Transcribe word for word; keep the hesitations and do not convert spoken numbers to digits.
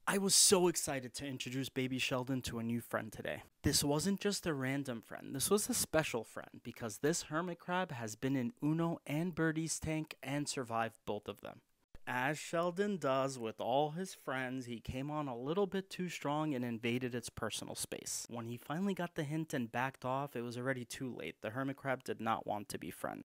I was so excited to introduce baby Sheldon to a new friend today. This wasn't just a random friend, this was a special friend because this hermit crab has been in Uno and Birdie's tank and survived both of them. As Sheldon does with all his friends, he came on a little bit too strong and invaded its personal space. When he finally got the hint and backed off, it was already too late. The hermit crab did not want to be friends.